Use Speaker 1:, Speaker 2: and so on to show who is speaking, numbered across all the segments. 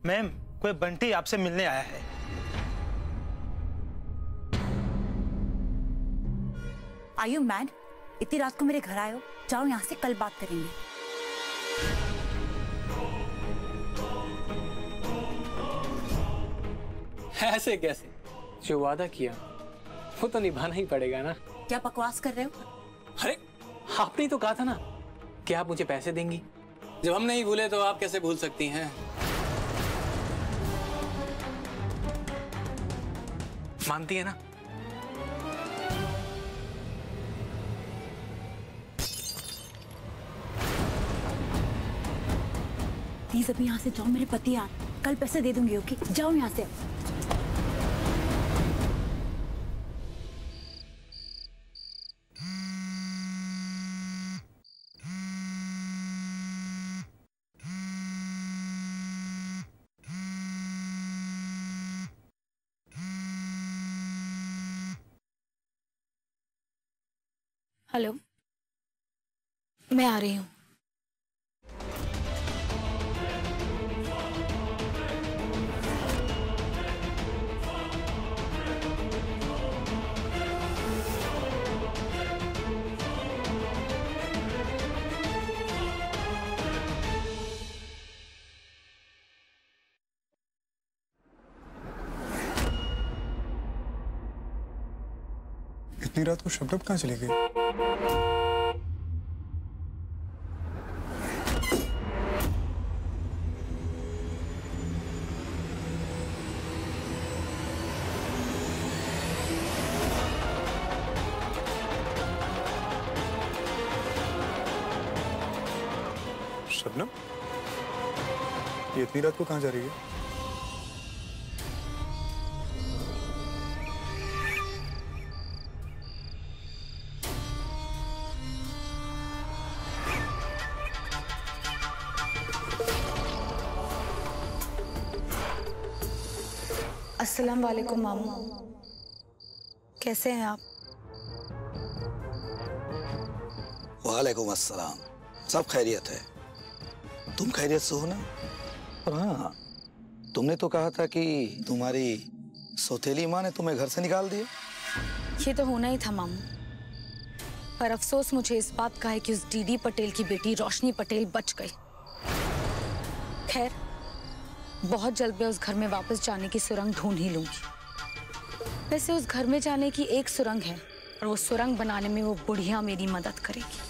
Speaker 1: Ma'am, कोई बंटी आपसे मिलने आया है।
Speaker 2: Are you mad? इतनी रात को मेरे घर आए हो? जाओ यहाँ से, कल बात करेंगे।
Speaker 3: ऐसे कैसे? जो वादा किया वो तो निभाना ही पड़ेगा ना।
Speaker 2: क्या बकवास कर रहे हो?
Speaker 3: अरे आपने ही तो कहा था ना कि आप मुझे पैसे देंगी। जब हम नहीं भूले तो आप कैसे भूल सकती हैं? मानती है ना?
Speaker 2: प्लीज अभी यहाँ से जाओ, मेरे पति आ, कल पैसे दे दूंगी। ओके, जाओ यहाँ से।
Speaker 4: हेलो, मैं आ रही हूँ।
Speaker 5: इतनी रात को शबनम कहाँ चली गई? शबनम, ये इतनी रात को कहाँ जा रही है?
Speaker 4: अस्सलाम वालेकुम मामू, कैसे हैं आप?
Speaker 6: वालेकुम अस्सलाम। सब खैरियत है। तुम खैरियत से हो ना? और हाँ, तुमने तो कहा था कि तुम्हारी सौतेली माँ ने तुम्हें घर से निकाल दिया।
Speaker 4: ये तो होना ही था मामू, पर अफसोस मुझे इस बात का है कि उस डीडी पटेल की बेटी रोशनी पटेल बच गई। खैर, बहुत जल्द मैं उस घर में वापस जाने की सुरंग ढूंढ ही लूंगी। वैसे उस घर में जाने की एक सुरंग है और वो सुरंग बनाने में वो बुढ़िया मेरी मदद करेगी।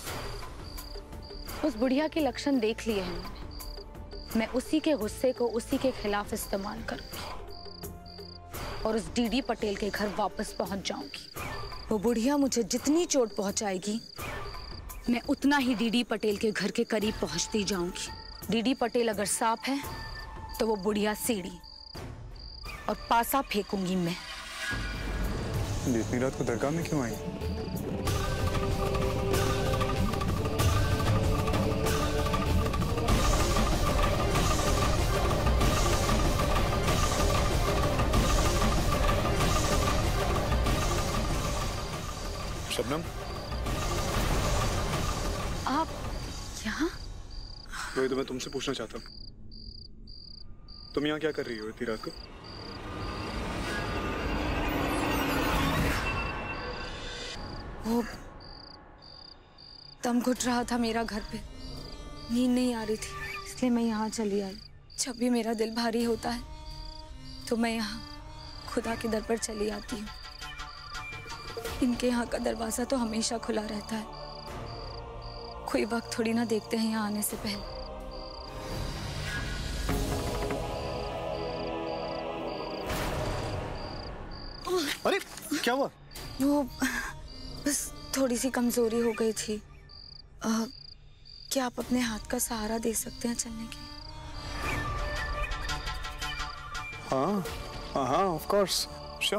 Speaker 4: उस बुढ़िया के लक्षण देख लिए हैं मैंने। मैं उसी के गुस्से को उसी के खिलाफ इस्तेमाल करूंगी और उस डीडी पटेल के घर वापस पहुंच जाऊंगी। वो बुढ़िया मुझे जितनी चोट पहुंचाएगी, मैं उतना ही डीडी पटेल के घर के करीब पहुंचती जाऊंगी। डीडी पटेल अगर सांप है तो वो बुढ़िया सीढ़ी और पासा फेंकूंगी मैं।
Speaker 5: इतनी रात को दरगाह में क्यों आई? शबनम,
Speaker 4: आप यहाँ?
Speaker 5: वही तो मैं तुमसे पूछना चाहता हूँ। तुम यहाँ क्या कर रही हो इतनी रात को?
Speaker 4: वो दम घुट रहा था मेरा घर पे, नींद नहीं आ रही थी, इसलिए मैं यहाँ चली आई। जब भी मेरा दिल भारी होता है तो मैं यहाँ खुदा के दर पर चली आती हूँ। इनके यहाँ का दरवाजा तो हमेशा खुला रहता है, कोई वक्त थोड़ी ना देखते हैं यहाँ आने से पहले।
Speaker 5: अरे क्या हुआ?
Speaker 4: वो बस थोड़ी सी कमजोरी हो गई थी। क्या आप अपने हाथ का सहारा दे सकते हैं चलने के लिए?
Speaker 5: हाँ हाँ, ऑफ कोर्स, श्योर।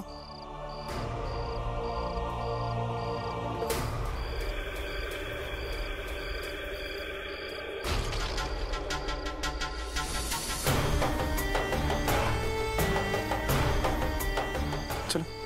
Speaker 5: चलो।